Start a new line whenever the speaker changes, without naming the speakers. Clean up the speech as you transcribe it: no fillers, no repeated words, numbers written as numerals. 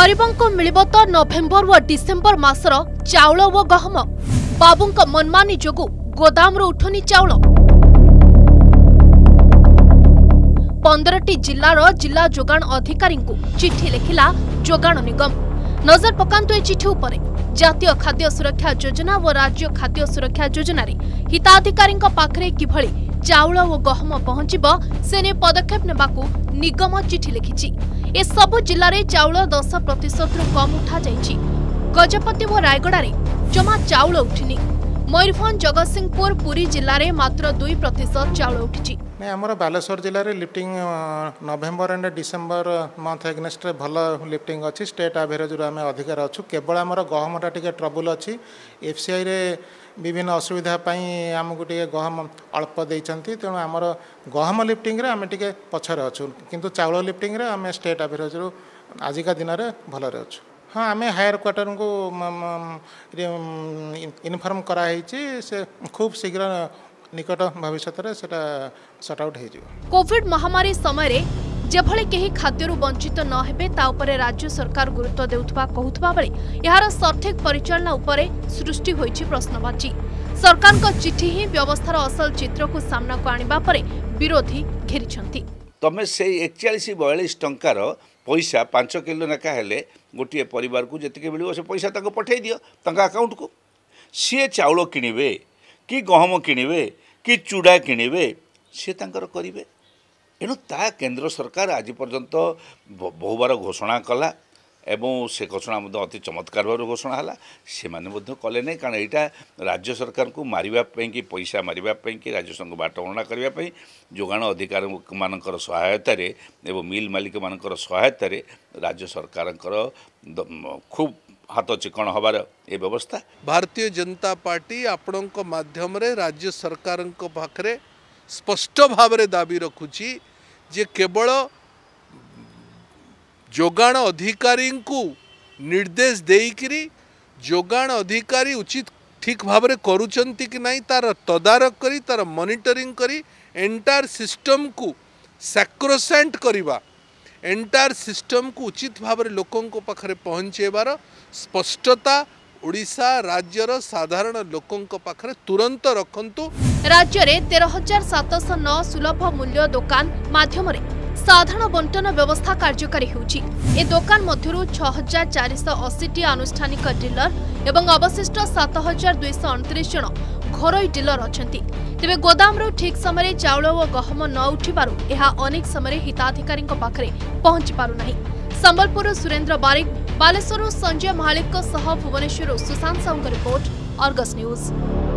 गरीबों को मिलिबो तो नवेम्बर व डिसेम्बर मासर चाउल व गहम। बाबूंक मनमानी जोगु गोदामरू उठुनी चाउल। 15टी जिल्लार जिला जोगाण अधिकारी चिठी लिखिला जोगाण निगम। नजर पकांतु ए चिठी उपरे जातीय खाद्य सुरक्षा योजना व राज्य खाद्य सुरक्षा योजना रे हिताधिकारी पाखरे किभली चाउल व गहम पहुंचब से पदक्षेप नेबाकू निगम चिठी लिखिछि। ए सबु जिल्ला रे चाउल 10% रु कम उठा जाइछि। गजपति व रायगड़ा रे जमा चाउल उठिनी। मयूरभंज जगतसिंहपुर पुरी जिल्ला रे मात्र 2% चाउल उठिछि।
आमर बालेश्वर जिले में lifting November and December month against भल लिफ्टिंग अच्छी स्टेट एवरेज आम अधिकार अच्छु। केवल आमर गहमटा टी ट्रबुल अच्छी। एफसीआई रे विभिन्न असुविधा आमको टे गहम अल्प देती तेणु आमर गहम लिफ्टिंग रे आम टे पछरे अच्छु किंतु चाउल लिफ्टिंग रे आम स्टेट एवरेज आजिका दिन में भलरे अच्छु। हाँ आम हायर क्वार्टर को इनफर्म कराई से खूब शीघ्र निकट भविष्य में सट आउट हो।
कोविड महामारी समय जेभली केही खाद्यरू वंचित न हेबे ता उपरे राज्य सरकार गुरुत्व देउथबा कहउथबा बेले यार सठिक परिचालना उपरे सृष्टि होईछि प्रश्नवाची। सरकार को चिठी ही व्यवस्थार असल चित्र को सामना को आनिबा परे विरोधी घेरिछंती।
तमे से 41-42 टंकार पैसा 5 किलो नेका हेले गोटे परिवार को जेतिके मिलिबो से पैसा ताको पठै दियो ताका अकाउंट को। सी चाउल किनिबे कि गहम किनिबे कि चूड़ा किनिबे सी तांकर करिवे। एणु ता केंद्र सरकार आज पर्यंत बहुबार घोषणा कला एवं से घोषणा अति चमत्कार भाव घोषणा है से मैंने कले नहीं कारण यहाँ राज्य सरकार को मारिबा कि पैसा मारिबा कि राज्य सरकार बाटबणा करने जोगाण अधिकारी मानकर सहायता एवं मिल मालिक मानकर सहायता राज्य सरकार खूब हाथ चिकण हबार ए व्यवस्था।
भारतीय जनता पार्टी आपण माध्यम रे राज्य सरकार पाखरे स्पष्ट भाव में दाबी रखुची जे केवल जोगाण अधिकारी को निर्देश देइकरी जोगाण अधिकारी उचित ठीक भाव में करुचंती कि नहीं तार तदारक करी तार मॉनिटरिंग करी एंटायर सिस्टम को सैक्रोसेंट करिबा एंटायर सिस्टम को उचित भाव में लोकों को पाखरे पहुँचेबार स्पष्टता ओडिशा राज्यर साधारण लोकों पाखरे तुरंत रखंतु।
राज्य में 13,709 सुलभ मूल्य दुकान माध्यम साधारण बंटन व्यवस्था कार्यकारी होउछि। ए दुकान मध्यरु 6,480 आनुष्ठानिक डीलर एवं अवशिष्ट 7,229 जन घरोई डीलर अछंती। तेबे गोदामरु ठीक समय चाउल व गहम न उठिबारु एहा अनेक समय हिताधिकारी पाखरे पहुंची पारु नाही। संबलपुर सुरेंद्र बारिक, बालेश्वर संजय महालिक सह भुवनेश्वर सुशांत साहुंक रिपोर्ट, अर्गस न्यूज।